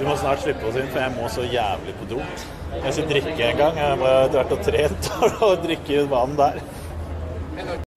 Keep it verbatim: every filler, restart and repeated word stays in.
Du må snart slippe oss inn, for jeg må så jævlig på do. Jeg skal drikke en gang. Jeg har vært og trent og drikke vann der.